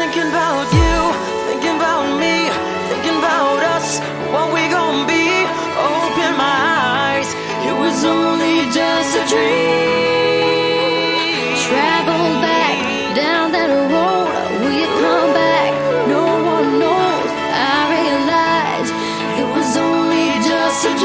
thinking about you, thinking about me, thinking about us, what we gon' be. Open my eyes, it was only just a dream. Travel back down that road, will you come back? No one knows. I realize it was only just a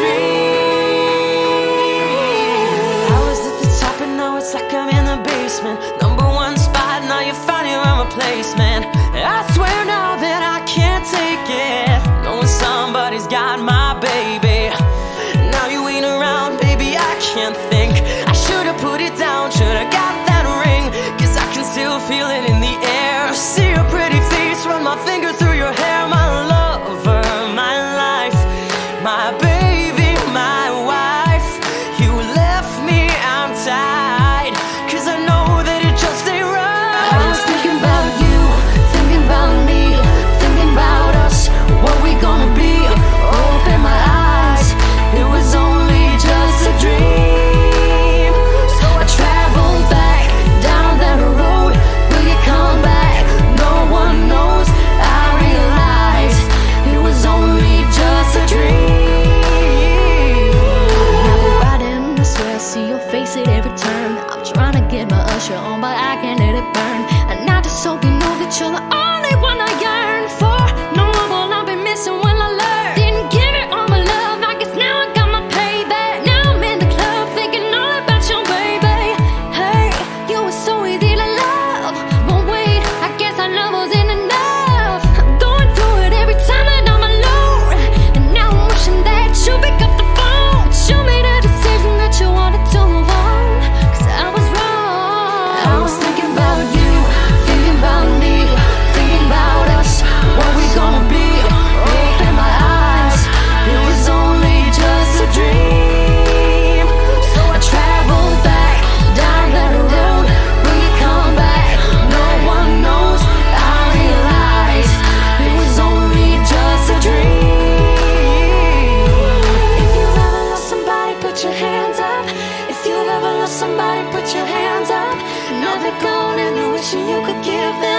dream. I was at the top and now it's like I'm in the basement. Number one spot, now you're finding my replacement. I swear now that I can't take it, knowing somebody's got my baby. Now you ain't around, baby, I can't think. I should've put it down, should've got that ring, 'cause I can still feel it in the air. See your pretty face, run my finger through your hair. My lover, my life, my baby, my wife. You left me, I'm tied, 'cause I know that it just ain't right. I was thinking about you, thinking about me, thinking about us, what we gonna be. Open my eyes, it was only just a dream. So I traveled back down that road, will you come back? No one knows. I realized it was only just a dream. I've been riding, I swear I see your face at every turn. I'm trying to get my usher on, but I can't let it burn. And I just hope you know that you're the only one I yearn for. No one will I be missing when I learn. Didn't give it all my love, I guess now I got my payback. Now I'm in the club thinking all about your baby. Hey, you were so easy to love, but wait, I guess our love wasn't enough. I'm going through it every time that I'm alone, and now I'm wishing that you pick up the phone. But you made a decision that you wanted to move on, 'cause I was wrong. I was thinking about you, thinking about me, thinking about us, what we gonna be. Open my eyes, it was only just a dream. So I traveled back down that road, will you come back? No one knows. I realized it was only just a dream. If you've ever lost somebody, put your hands up. If you've ever lost somebody, put your hands up. Now they're gone and you're wishing you could give them